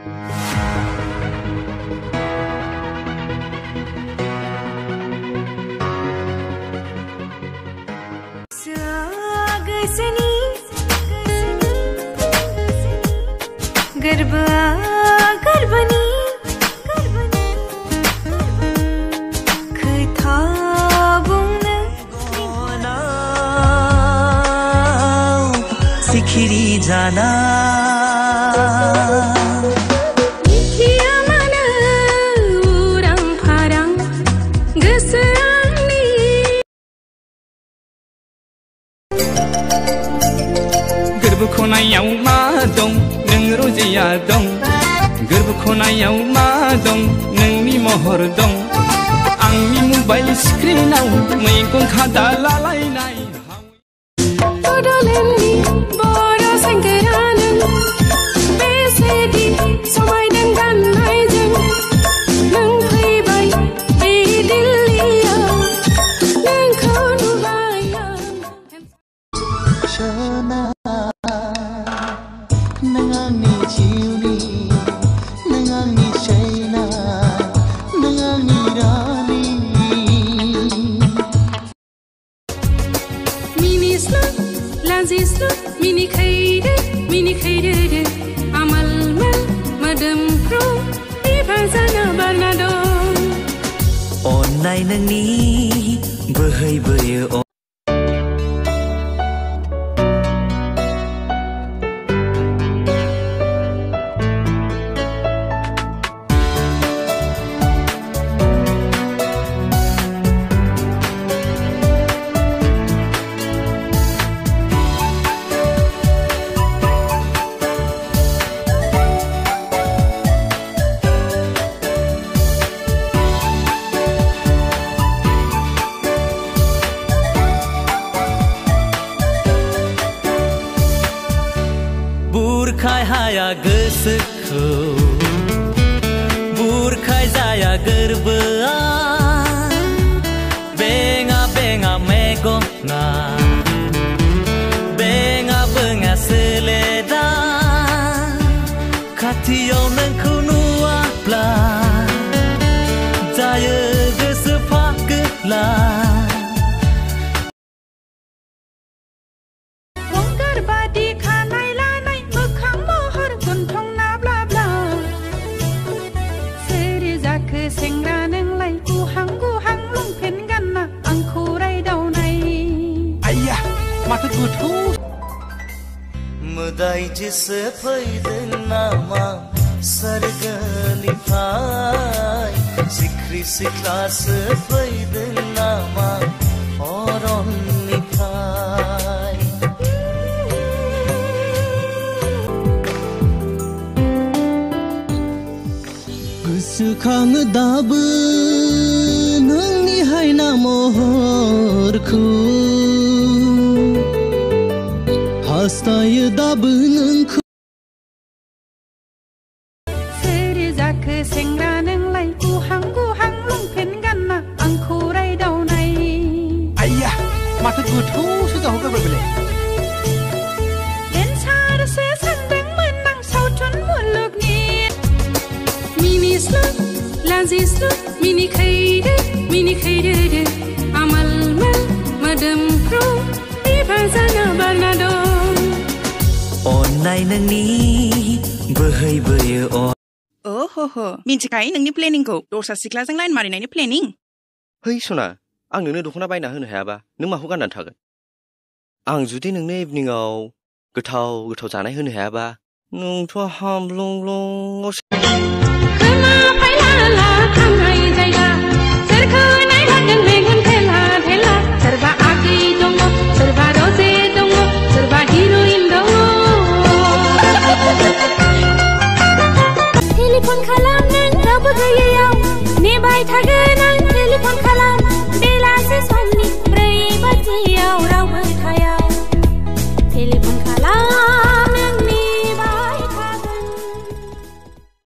सिखिरी जाना गोरबो खनायाव मा दं नों रजिया दं गोरबो खनायाव मा दं नोंनि महर दं आंनि मबाइल स्क्रिनाव मैगं खादा लालायनाय अन्नाय नोंनि बोहैबोयो बुरखाय हाया गोसोखौ बुरखाय जाया गोरबोआ बेङा बेङा मेगना बेङा बेङा सोलेदा खाथियाव नोंखौ नुवाब्ला जायो गोसो फागोला मोदायजोसो फैदों नामा सोरगोनिफ्राय सिख्रि सिख्लासो फैदों नामा अरननिफ्राय गोसोखाङो दाबो नोंनि हायना महरखौ हास्थायो दाबो नोंखौ सोर जाखो सेंग्रा नोंलाय गुहां गुहां लंपेन गानना आंखौ रायदावनाय आइया माथो गोथौसो जाहोगारबाय बेलाय देन्सारसो सानदोंमोन आं सावथुन मुलुगनि मिनिस्लु लाजिस्लु मिनिखैदो आमालमोल मोदोमफ्रु बिबाजाना बारना दं अन्नाय नोंनि बोहैबोयो ओहो मिन्थिखायो नोंनि प्लेनिंखौ दस्रा सिख्लाजों लाइन मारिनायनि प्लेनिं है सना आं नोंनो दख'ना बायना होनो हायाबा नों माखौ गाननानै थागोन आं जुदि नोंनो इभिनिंआव गोथाव जानाय होनो हायाबा नोंथ' हामलंलं